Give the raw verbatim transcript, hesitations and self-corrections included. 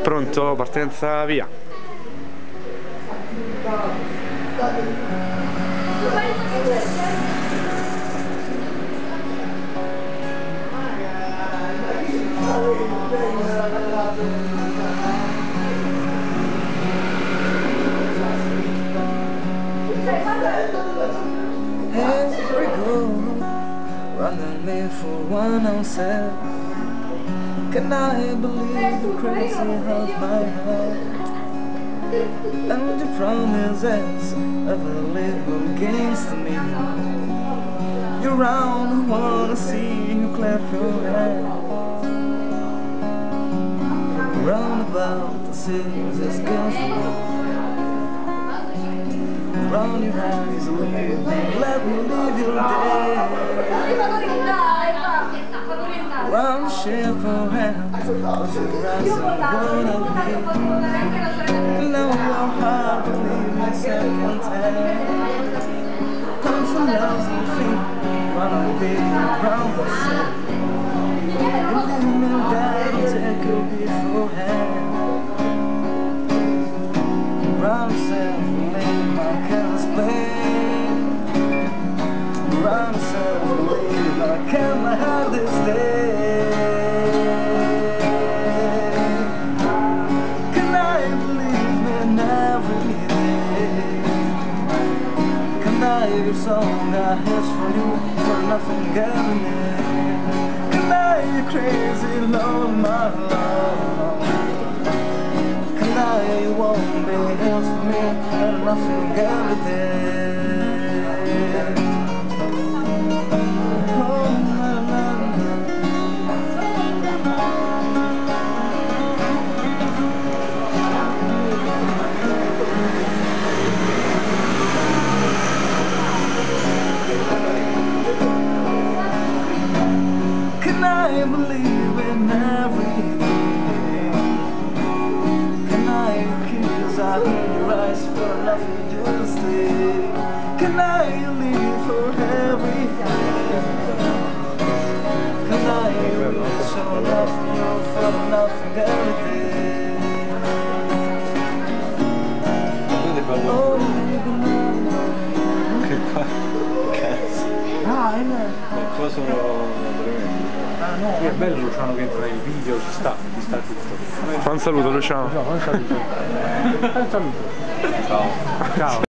Pronto, partenza, via. Here we go, running me for one ounce. Can I believe the crazy of my heart? And your promises of a little against me. You're round, I wanna see you clap your hands. Round about the cities is against round your hands, leave me, let me leave your day. Round the ship for hands, of the grass and one of me. Now your heart will leave me second hand. Come from love's and feet, wanna be around the sun. You leave me down, take a beforehand. Round yourself, lady, my can't explain. Round yourself, lady, I can't hide this day. Can I believe in every day? Can I hear a song I hit for you for nothing getting in? Can I hear crazy love, my love? Can I won't be here for me and nothing every day? Oh, na, na, na. Can I believe in everything? I hear your eyes for nothing to stay. Can I leave for everything? Can I reach for nothing, you for nothing every day? Oh, Che qua? Cazzo. ah, Ma qua sono veramente. ah no, È bello Luciano che entra nei video, ci sta, ci sta tutto. Fa un saluto, Luciano. No, un saluto. Un saluto. Ciao. Ciao.